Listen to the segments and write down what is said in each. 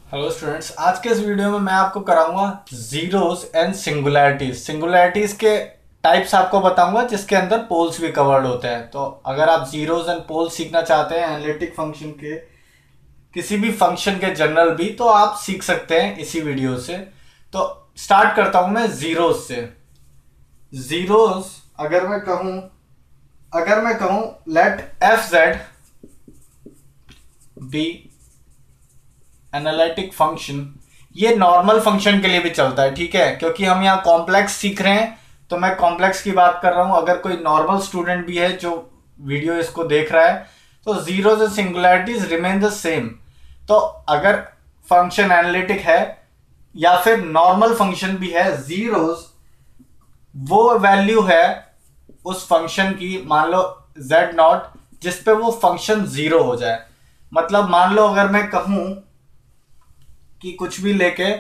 Hello students, आज के इस वीडियो में मैं आपको कराऊंगा जीरोस एंड सिंगुलैरिटीज। सिंगुलैरिटीज के टाइप्स आपको बताऊंगा जिसके अंदर पोल्स भी कवर्ड होते हैं। तो अगर आप जीरोस एंड पोल्स सीखना चाहते हैं एनालिटिक फंक्शन के किसी भी फंक्शन के जनरल भी, तो आप सीख सकते हैं इसी वीडियो से। तो स्टार्ट करता हूं मैं जीरोस से। जीरोस अगर मैं कहूं let F Z be analytic function, ये नॉर्मल फंक्शन के लिए भी चलता है, ठीक है, क्योंकि हम यहाँ कॉम्प्लेक्स सीख रहे हैं तो मैं कॉम्प्लेक्स की बात कर रहा हूं। अगर कोई नॉर्मल स्टूडेंट भी है जो वीडियो इसको देख रहा है तो zeros and singularities remain the same. तो अगर फंक्शन एनालिटिक है या फिर नॉर्मल फंक्शन भी है, जीरोस वो वैल्यू है उस फंक्शन की, मान लो z नॉट, जिसपे वो फंक्शन जीरो हो जाए। मतलब मान लो अगर मैं कहूं कि कुछ भी लेके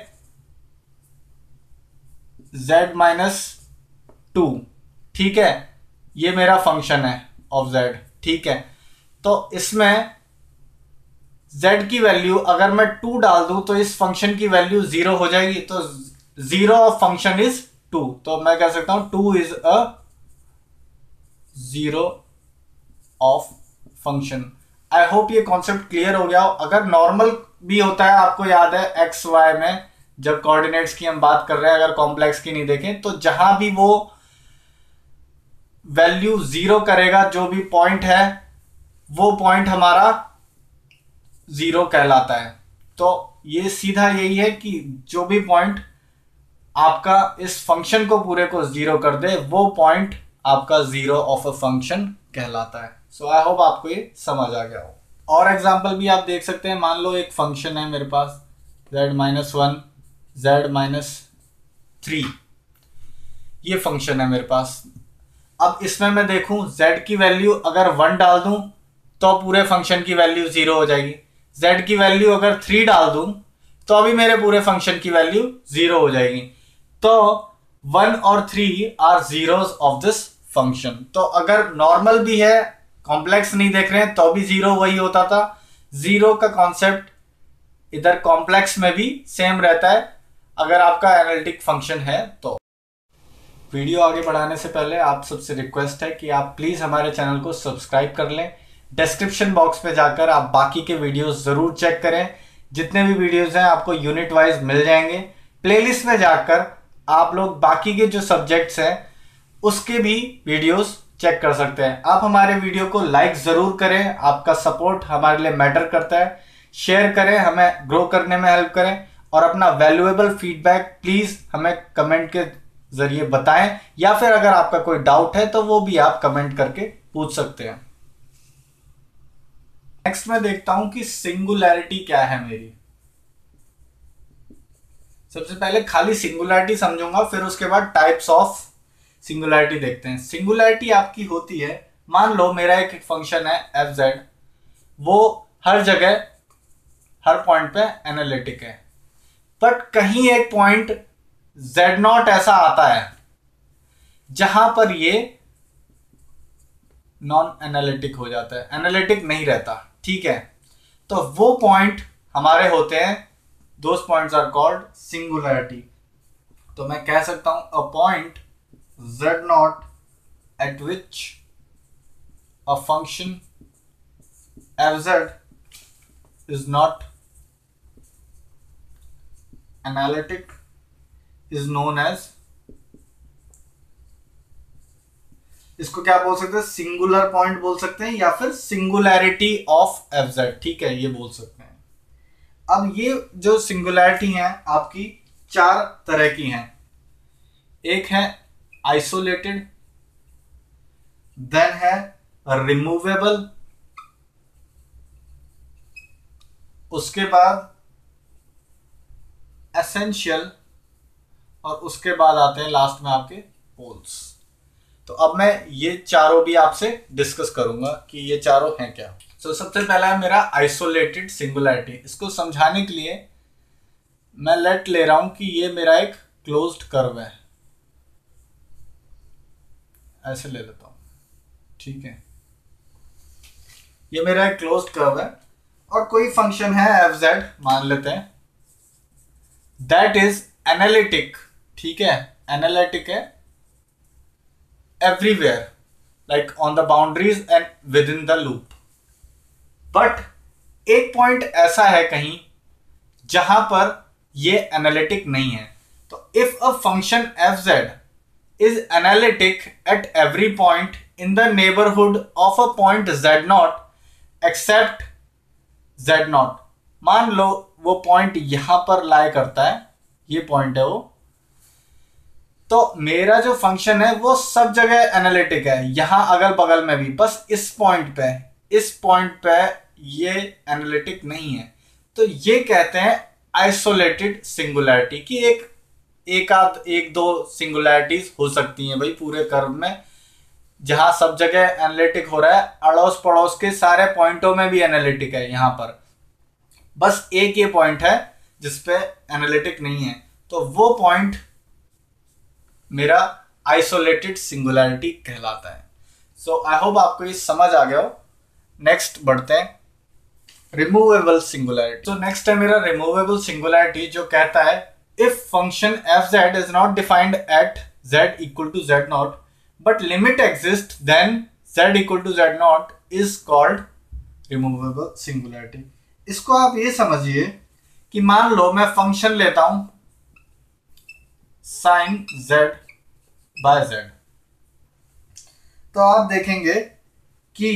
z-2, ठीक है, ये मेरा फंक्शन है ऑफ z, ठीक है। तो इसमें z की वैल्यू अगर मैं 2 डाल दूं तो इस फंक्शन की वैल्यू 0 हो जाएगी। तो 0 ऑफ फंक्शन इज 2, तो मैं कह सकता हूं 2 is a 0 of function. I hope ये कॉन्सेप्ट क्लियर हो गया हो। अगर नॉर्मल भी होता है, आपको याद है एक्स वाई में जब कोऑर्डिनेट्स की हम बात कर रहे हैं, अगर कॉम्प्लेक्स की नहीं देखें, तो जहां भी वो वैल्यू 0 करेगा, जो भी पॉइंट है वो पॉइंट हमारा 0 कहलाता है। तो ये सीधा यही है कि जो भी पॉइंट आपका इस फंक्शन को पूरे को 0 कर दे वो पॉइंट आपका 0 ऑफ अ फंक्शन कहलाता है। सो आई होप आपको ये समझ आ गया हो। और एग्जांपल भी आप देख सकते हैं। मान लो एक फंक्शन है मेरे पास z-1 z-3, ये फंक्शन है मेरे पास। अब इसमें मैं देखूं z की वैल्यू अगर 1 डाल दूं तो पूरे फंक्शन की वैल्यू 0 हो जाएगी। z की वैल्यू अगर 3 डाल दूं तो अभी मेरे पूरे फंक्शन की वैल्यू 0 हो जाएगी। तो 1 और 3 are zeros of this function. तो अगर नॉर्मल भी है, कॉम्प्लेक्स नहीं देख रहे हैं, तो भी 0 वही होता था। 0 का कॉन्सेप्ट इधर कॉम्प्लेक्स में भी सेम रहता है अगर आपका एनालिटिक फंक्शन है तो। वीडियो आगे बढ़ाने से पहले आप सबसे रिक्वेस्ट है कि आप प्लीज हमारे चैनल को सब्सक्राइब कर लें। डिस्क्रिप्शन बॉक्स पे जाकर आप बाकी के वीडियोस जरूर चेक करें। जितने भी वीडियोस हैं आपको यूनिट वाइज मिल जाएंगे। प्लेलिस्ट में जाकर आप लोग बाकी के जो सब्जेक्ट्स हैं उसके भी वीडियोस चेक कर सकते हैं। आप हमारे वीडियो को लाइक जरूर करें, आपका सपोर्ट हमारे लिए मैटर करता है। शेयर करें, हमें ग्रो करने में हेल्प करें, और अपना वैल्यूएबल फीडबैक प्लीज हमें कमेंट के जरिए बताएं, या फिर अगर आपका कोई डाउट है तो वो भी आप कमेंट करके पूछ सकते हैं। नेक्स्ट मैं देखता हूं कि सिंगुलैरिटी क्या है मेरी। सबसे पहले खाली सिंगुलैरिटी समझूंगा, फिर उसके बाद टाइप्स ऑफ सिंगुलैरिटी देखते हैं। सिंगुलैरिटी आपकी होती है, मान लो मेरा एक फंक्शन है एफ जेड, वो हर जगह हर पॉइंट पे एनालिटिक है, बट कहीं एक पॉइंट z0 ऐसा आता है जहां पर ये नॉन एनालिटिक हो जाता है, एनालिटिक नहीं रहता, ठीक है। तो वो पॉइंट हमारे होते हैं, those points are called singularity. तो मैं कह सकता हूं a point z0 at which a function fz is not analytic is known as, इसको क्या बोल सकते हैं, सिंगुलर पॉइंट बोल सकते हैं, या फिर सिंगुलैरिटी ऑफ fz, ठीक है, ये बोल सकते हैं। अब ये जो सिंगुलैरिटी है आपकी 4 तरह की हैं। एक है आइसोलेटेड, देन है रिमूवेबल, उसके बाद एसेंशियल, और उसके बाद आते हैं लास्ट में आपके पोल्स। तो अब मैं ये चारों भी आपसे डिस्कस करूंगा कि ये चारों हैं क्या। सबसे पहला है मेरा आइसोलेटेड सिंगुलैरिटी। इसको समझाने के लिए मैं लेट ले रहा हूं कि ये मेरा एक क्लोज्ड कर्व है, ऐसे ले लेता हूं, ठीक है। ये मेरा एक क्लोज्ड कर्व है और कोई फंक्शन है एफ जेड मान लेते हैं, दैट इज एनालिटिक, ठीक है, एनालिटिक है everywhere, like on the boundaries and within the loop. But एक पॉइंट ऐसा है कहीं जहां पर ये एनालिटिक नहीं है। तो if a function F Z is analytic at every point in the neighborhood of a point z0 except z0। मान लो वो पॉइंट यहां पर लाई करता है, ये पॉइंट है वो, तो मेरा जो फंक्शन है वो सब जगह एनालिटिक है, यहां अगल बगल में भी, बस इस पॉइंट पे ये एनालिटिक नहीं है। तो ये कहते हैं आइसोलेटेड सिंगुलैरिटी की एक दो सिंगुलैरिटीज हो सकती हैं भाई पूरे कर्व में, जहां सब जगह एनालिटिक हो रहा है, अड़ोस पड़ोस के सारे पॉइंटों में भी एनालिटिक है, यहां पर बस एक ये पॉइंट है जिसपे एनालिटिक नहीं है। तो वो पॉइंट मेरा आइसोलेटेड सिंगुलैरिटी कहलाता है। सो आई होप आपको ये समझ आ गया हो। नेक्स्ट बढ़ते हैं, रिमूवेबल सिंगुलैरिटी। तो नेक्स्ट है मेरा रिमूवेबल सिंगुलैरिटी, जो कहता है if function fz is not defined at z equal to z0 but limit exists, then z equal to z0 is called removable singularity। इसको आप ये समझिए कि मान लो मैं फंक्शन लेता हूं sin z by z, तो आप देखेंगे कि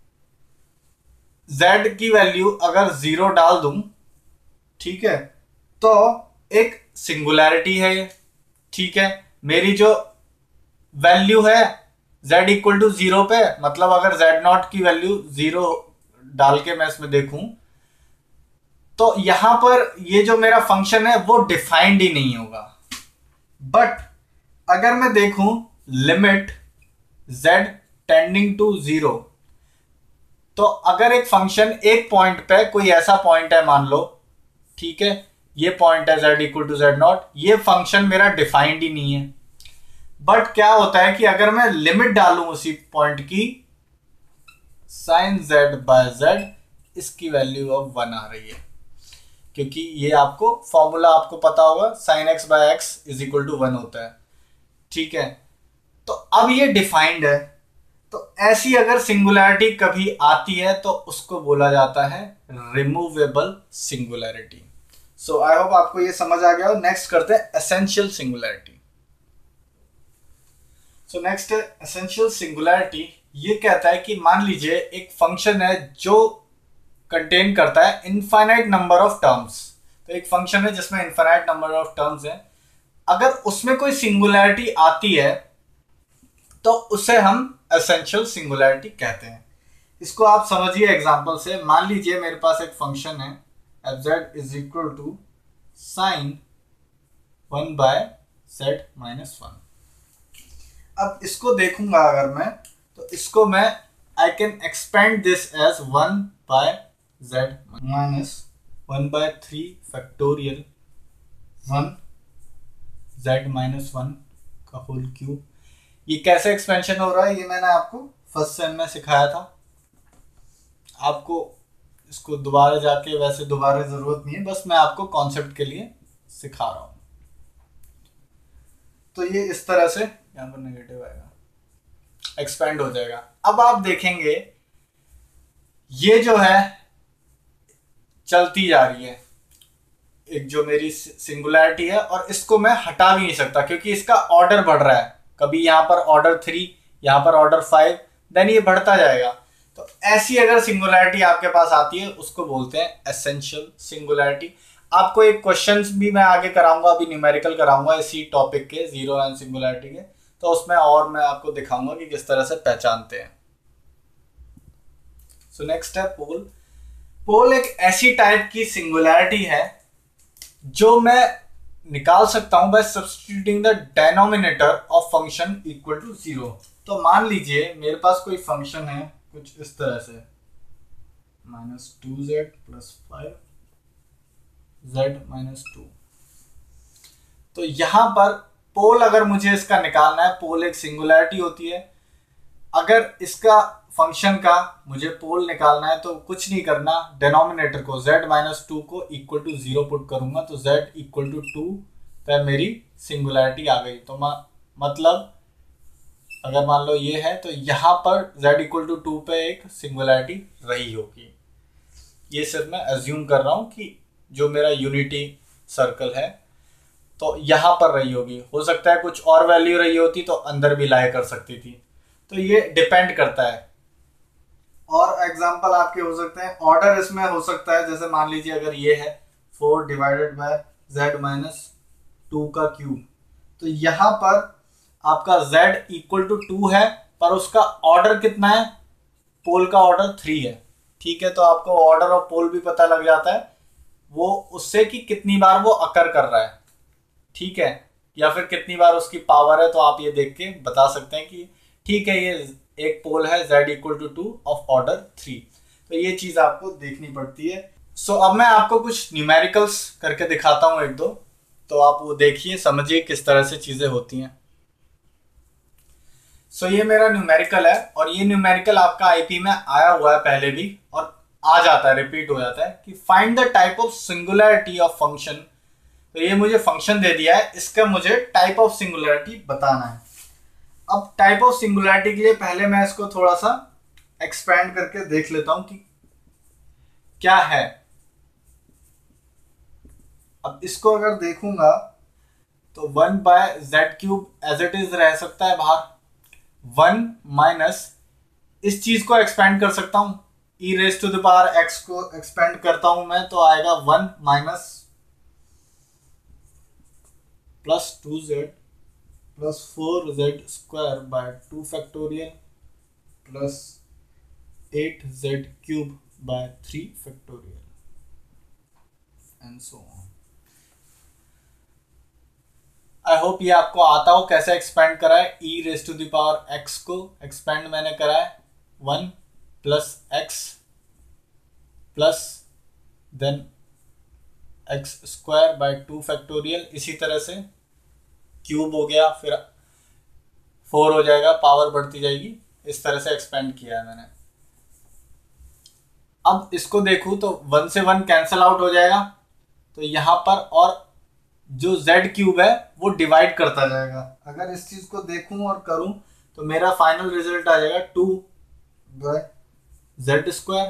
z की वैल्यू अगर 0 डाल दूं, ठीक है, तो एक सिंगुलैरिटी है, ठीक है, मेरी जो वैल्यू है z इक्वल टू 0 पे, मतलब अगर z0 की वैल्यू 0 डाल के मैं इसमें देखूं तो यहां पर ये जो मेरा फंक्शन है वो डिफाइंड ही नहीं होगा। बट अगर मैं देखूं लिमिट z टेंडिंग टू 0, तो अगर एक फंक्शन एक पॉइंट पे, कोई ऐसा पॉइंट है मान लो, ठीक है, ये पॉइंट है z इक्वल टू z0, ये फंक्शन मेरा डिफाइंड ही नहीं है। बट क्या होता है कि अगर मैं लिमिट डालूं उसी पॉइंट की, sin z बाय z, इसकी वैल्यू अब 1 आ रही है, क्योंकि ये आपको फॉर्मूला आपको पता होगा, sin x by x is equal to 1 होता है, ठीक है। तो अब ये डिफाइंड है, तो ऐसी अगर सिंगुलैरिटी कभी आती है तो उसको बोला जाता है removable singularity. So I hope आपको ये समझ आ गया हो। नेक्स्ट करते हैं एसेंशियल सिंगुलैरिटी। सो नेक्स्ट है एसेंशियल सिंगुलैरिटी। ये कहता है कि मान लीजिए एक फंक्शन है जो कंटेन करता है इनफाइनाइट नंबर ऑफ टर्म्स। तो एक फंक्शन है जिसमें इनफाइनाइट नंबर ऑफ टर्म्स है, अगर उसमें कोई सिंगुलैरिटी आती है तो उसे हम एसेंशियल सिंगुलैरिटी कहते हैं। इसको आप समझिए एग्जांपल से। मान लीजिए मेरे पास एक फंक्शन है fz is equal to sine 1 by z minus 1। अब इसको देखूंगा अगर मैं, तो इसको मैं I can expand this as 1 by z minus 1 by 3 factorial 1 z minus 1 का होल क्यूब। ये कैसे एक्सपेंशन हो रहा है ये मैंने आपको फर्स्ट सेम में सिखाया था। आपको इसको दोबारा जाके वैसे दोबारा जरूरत नहीं है, बस मैं आपको कॉन्सेप्ट के लिए सिखा रहा हूं। तो ये इस तरह से यहां पर नेगेटिव आएगा, एक्सपेंड हो जाएगा। अब आप देखेंगे ये जो है चलती जा रही है, एक जो मेरी सिंगुलैरिटी है, और इसको मैं हटा भी नहीं सकता क्योंकि इसका ऑर्डर बढ़ रहा है। कभी यहां पर ऑर्डर 3, यहां पर ऑर्डर 5, देन ये बढ़ता जाएगा। तो ऐसी अगर सिंगुलैरिटी आपके पास आती है उसको बोलते हैं एसेंशियल सिंगुलैरिटी। आपको एक क्वेश्चंस भी मैं आगे कराऊंगा, अभी न्यूमेरिकल कराऊंगा इसी टॉपिक के, जीरो एंड सिंगुलैरिटी के, तो उसमें और मैं आपको दिखाऊंगा कि किस तरह से पहचानते हैं। सो नेक्स्ट है पोल। पोल एक ऐसी टाइप की सिंगुलैरिटी है जो मैं निकाल सकता हूं by substituting the denominator of function equal to 0। तो मान लीजिए मेरे पास कोई फंक्शन है कुछ इस तरह से, -2z प्लस 5z माइनस 2। तो यहां पर पोल अगर मुझे इसका निकालना है, पोल एक सिंगुलैरिटी होती है। अगर इसका फंक्शन का मुझे पोल निकालना है तो कुछ नहीं करना, डिनोमिनेटर को z-2 को इक्वल टू 0 पुट करूंगा तो z इक्वल टू 2 पे मेरी सिंगुलैरिटी आ गई। तो मतलब अगर मान लो ये है तो यहाँ पर z इक्वल टू 2 पे एक सिंगुलैरिटी रही होगी। ये सिर्फ मैं अज्यूम कर रहा हूँ कि जो मेरा यूनिटी सर्कल है तो यहाँ पर रही होगी, हो सकता है कुछ और वैल्यू रही होती तो अंदर भी लाई कर सकती थी। तो ये डिपेंड करता है। और एग्जांपल आपके हो सकते हैं, ऑर्डर इसमें हो सकता है, जैसे मान लीजिए अगर ये है 4 डिवाइडेड बाय z-2 का क्यूब, तो यहाँ पर आपका z इक्वल टू 2 है पर उसका ऑर्डर कितना है, पोल का ऑर्डर 3 है। ठीक है, तो आपको ऑर्डर ऑफ पोल भी पता लग जाता है वो उससे कि कितनी बार वो अकर कर रहा है। ठीक है, या फिर कितनी बार उसकी पावर है, तो आप ये देख के बता सकते हैं कि ठीक है ये एक पोल है z equal to 2 of order 3। तो ये चीज आपको देखनी पड़ती है। सो अब मैं आपको कुछ न्यूमेरिकल्स करके दिखाता हूं एक दो, तो आप वो देखिए, समझिए किस तरह से चीजें होती हैं। सो ये मेरा न्यूमेरिकल है और ये न्यूमेरिकल आपका आईपी में आया हुआ है पहले भी और आ जाता है, रिपीट हो जाता है कि find the type of singularity of function. तो ये मुझे फंक्शन दे दिया है, इसका मुझे टाइप ऑफ सिंगुलैरिटी बताना है। अब टाइप ऑफ सिंगुलैरिटी के लिए पहले मैं इसको थोड़ा सा एक्सपेंड करके देख लेता हूं कि क्या है। अब इसको अगर देखूंगा तो 1 by Z cube as it is रह सकता है बाहर, 1 माइनस इस चीज को एक्सपेंड कर सकता हूं, E raise to the power X को एक्सपेंड करता हूं मैं तो आएगा 1 minus plus 2z plus 4z square by 2 factorial plus 8z cube by 3 factorial and so on. I hope ये आपको आता हो कैसे एक्सपेंड करा है। E raise to the power X को एक्सपेंड मैंने करा है 1 plus X plus then X square by 2 factorial, इसी तरह से क्यूब हो गया, फिर 4 हो जाएगा, पावर बढ़ती जाएगी, इस तरह से एक्सपेंड किया है मैंने। अब इसको देखूं तो 1 से 1 कैंसल आउट हो जाएगा, तो यहां पर और जो z क्यूब है वो डिवाइड करता जाएगा। अगर इस चीज को देखूं और करूं तो मेरा फाइनल रिजल्ट आ जाएगा 2 by Z square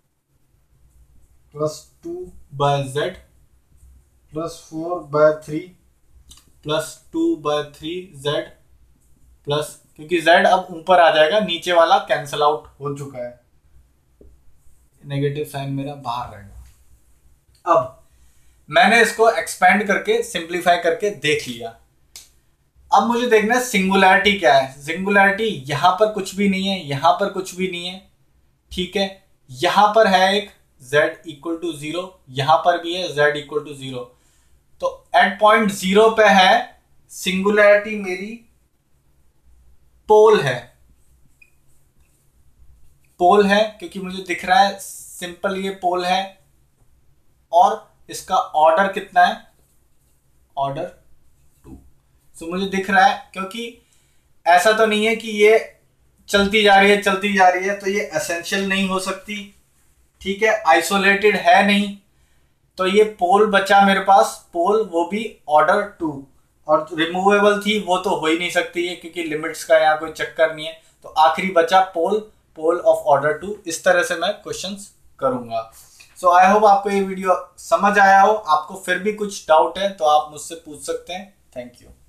plus 2 by Z plus 4 by 3 plus 2 by 3 Z plus, क्योंकि z अब ऊपर आ जाएगा, नीचे वाला कैंसल आउट हो चुका है, नेगेटिव साइन मेरा बाहर रहेगा। अब मैंने इसको एक्सपेंड करके सिंप्लीफाई करके देख लिया। अब मुझे देखना है सिंगुलैरिटी क्या है। सिंगुलैरिटी यहां पर कुछ भी नहीं है, यहां पर कुछ भी नहीं है, ठीक है। यहां पर है एक z इक्वल टू 0, यहां पर भी है z इक्वल टू 0। तो एट पॉइंट 0 पे है सिंगुलैरिटी मेरी पोल है, पोल है क्योंकि मुझे दिख रहा है सिंपल ये पोल है और इसका ऑर्डर कितना है, ऑर्डर 2। सो मुझे दिख रहा है, क्योंकि ऐसा तो नहीं है कि ये चलती जा रही है चलती जा रही है, तो ये एसेंशियल नहीं हो सकती, ठीक है, आइसोलेटेड है नहीं, तो ये पोल बचा मेरे पास, पोल वो भी ऑर्डर 2, और रिमूवेबल थी वो तो हो ही नहीं सकती है क्योंकि लिमिट्स का यहाँ कोई चक्कर नहीं है, तो आखिरी बचा पोल, पोल ऑफ ऑर्डर 2। इस तरह से मैं क्वेश्चंस करूंगा। सो आई होप आपको ये वीडियो समझ आया हो। आपको फिर भी कुछ डाउट है तो आप मुझसे पूछ सकते हैं। Thank you.